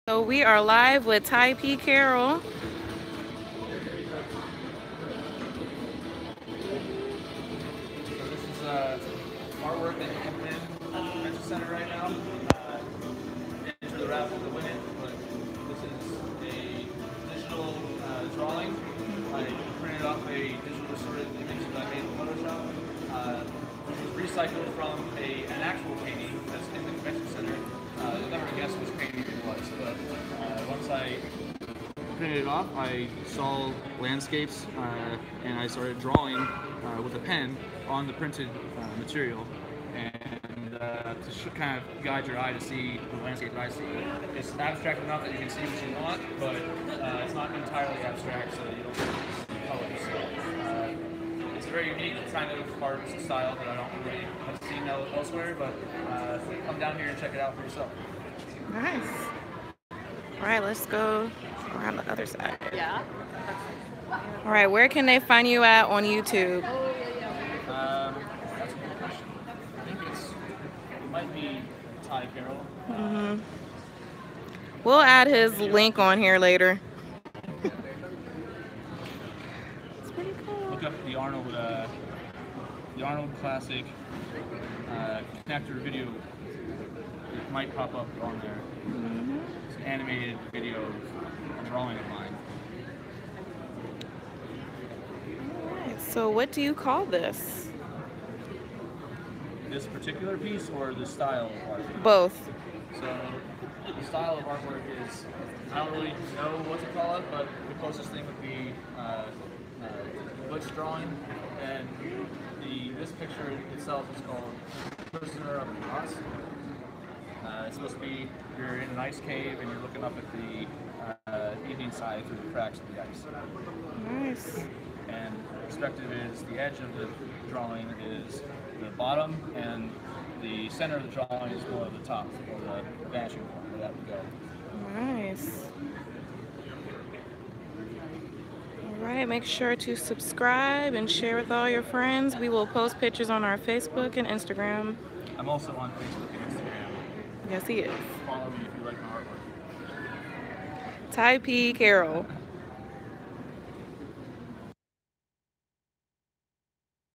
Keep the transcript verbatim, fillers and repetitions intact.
So we are live with Ty P. Carroll. So this is uh, artwork that you can win at the convention center right now. Uh, enter the raffle to win it, but this is a digital uh, drawing. I printed off a digital distorted image that I made in Photoshop. Uh, which was recycled from a, an actual painting that's in the convention center. Uh, you'll never guess which painting it was, but uh, once I printed it off, I saw landscapes uh, and I started drawing uh, with a pen on the printed uh, material. And uh, to sh kind of guide your eye to see the landscape that I see. It's abstract enough that you can see what you want, but uh, it's not entirely abstract, so you don't see colors. So, uh, it's a very unique kind of art style that I don't really have seen elsewhere, but uh, come down here and check it out for yourself. Nice. All right, let's go around the other side. Yeah. All right, where can they find you at on YouTube? Um, that's a good question. I think it's, it might be Ty Carroll. Mm-hmm. We'll add his link on here later. It's pretty cool. Look up the Arnold, uh, the Arnold Classic uh, connector video. It might pop up on there. Mm-hmm. It's an animated video of a drawing of mine. All right, so what do you call this? This particular piece or the style of art? Both. So the style of artwork is, I don't really know what to call it, but the closest thing would be uh, uh, glitch drawing. And the this picture itself is called Prisoner of the Gods. Uh, it's supposed to be you're in an ice cave and you're looking up at the uh, evening side through the cracks of the ice. Nice. And perspective is the edge of the drawing is the bottom, and the center of the drawing is more of the top, or the vanishing point where that would go. Nice. All right, make sure to subscribe and share with all your friends. We will post pictures on our Facebook and Instagram. I'm also on Facebook and Instagram. Yes, he is. Follow me if you like my artwork. Ty P. Carroll.